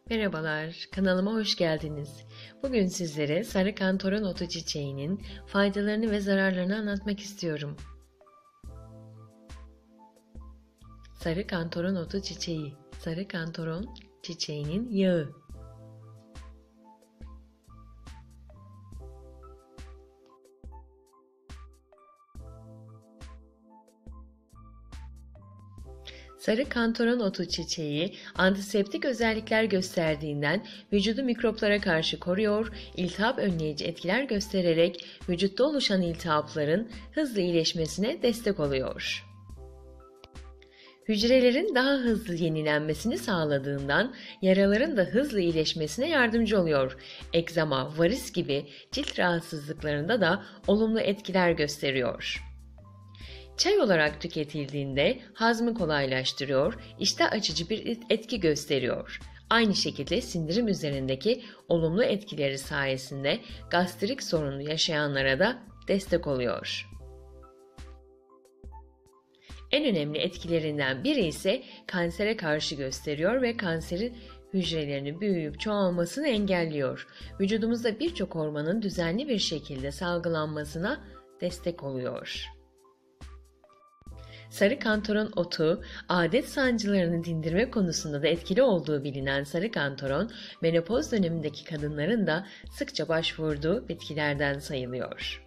Merhabalar, kanalıma hoş geldiniz. Bugün sizlere sarı kantaron otu çiçeğinin faydalarını ve zararlarını anlatmak istiyorum. Sarı kantaron otu çiçeği, sarı kantaron çiçeğinin yağı. Sarı kantaron otu çiçeği antiseptik özellikler gösterdiğinden vücudu mikroplara karşı koruyor, iltihap önleyici etkiler göstererek vücutta oluşan iltihapların hızlı iyileşmesine destek oluyor. Hücrelerin daha hızlı yenilenmesini sağladığından yaraların da hızlı iyileşmesine yardımcı oluyor. Egzama, varis gibi cilt rahatsızlıklarında da olumlu etkiler gösteriyor. Çay olarak tüketildiğinde hazmı kolaylaştırıyor, iştah açıcı bir etki gösteriyor. Aynı şekilde sindirim üzerindeki olumlu etkileri sayesinde gastrik sorunu yaşayanlara da destek oluyor. En önemli etkilerinden biri ise kansere karşı gösteriyor ve kanserin hücrelerinin büyüyüp çoğalmasını engelliyor. Vücudumuzda birçok hormonun düzenli bir şekilde salgılanmasına destek oluyor. Sarı kantaron otu, adet sancılarını dindirme konusunda da etkili olduğu bilinen sarı kantaron, menopoz dönemindeki kadınların da sıkça başvurduğu bitkilerden sayılıyor.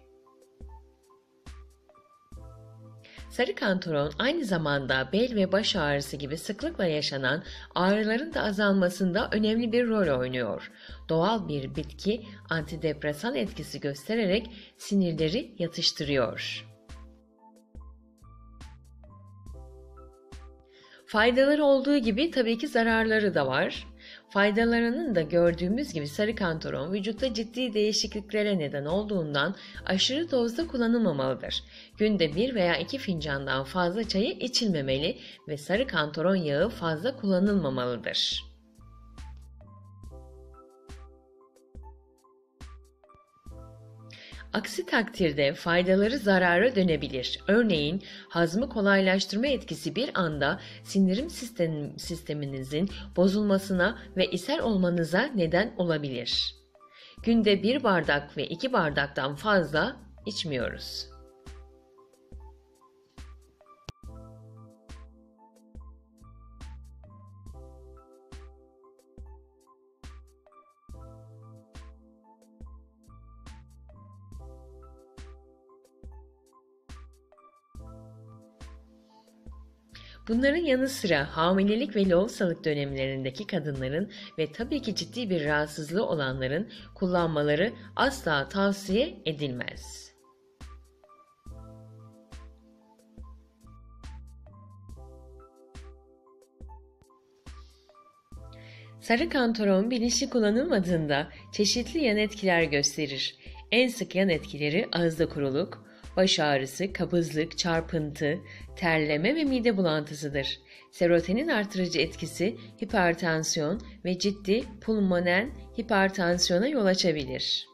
Sarı kantaron aynı zamanda bel ve baş ağrısı gibi sıklıkla yaşanan ağrıların da azalmasında önemli bir rol oynuyor. Doğal bir bitki, antidepresan etkisi göstererek sinirleri yatıştırıyor. Faydaları olduğu gibi tabii ki zararları da var. Faydalarının da gördüğümüz gibi sarı kantaron vücutta ciddi değişikliklere neden olduğundan aşırı dozda kullanılmamalıdır. Günde 1 veya 2 fincandan fazla çayı içilmemeli ve sarı kantaron yağı fazla kullanılmamalıdır. Aksi takdirde faydaları zarara dönebilir. Örneğin hazmı kolaylaştırma etkisi bir anda sindirim sisteminizin bozulmasına ve ishal olmanıza neden olabilir. Günde 1 bardak ve 2 bardaktan fazla içmiyoruz. Bunların yanı sıra hamilelik ve lohusalık dönemlerindeki kadınların ve tabii ki ciddi bir rahatsızlığı olanların kullanmaları asla tavsiye edilmez. Sarı kantaron bilinçli kullanılmadığında çeşitli yan etkiler gösterir. En sık yan etkileri ağızda kuruluk, baş ağrısı, kabızlık, çarpıntı, terleme ve mide bulantısıdır. Serotonin artırıcı etkisi hipertansiyon ve ciddi pulmoner hipertansiyona yol açabilir.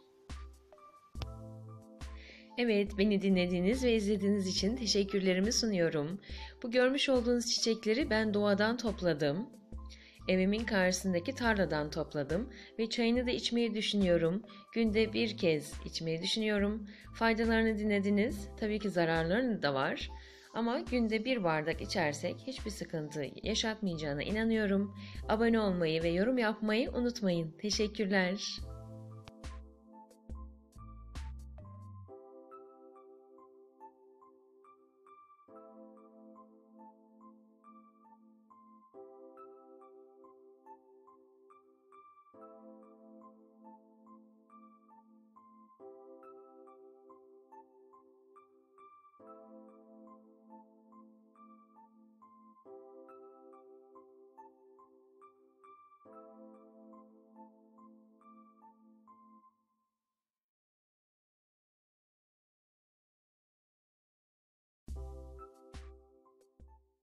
Evet, beni dinlediğiniz ve izlediğiniz için teşekkürlerimi sunuyorum. Bu görmüş olduğunuz çiçekleri ben doğadan topladım. Evimin karşısındaki tarladan topladım ve çayını da içmeyi düşünüyorum. Günde 1 kez içmeyi düşünüyorum. Faydalarını dinlediniz. Tabii ki zararlarını da var. Ama günde 1 bardak içersek hiçbir sıkıntı yaşatmayacağına inanıyorum. Abone olmayı ve yorum yapmayı unutmayın. Teşekkürler.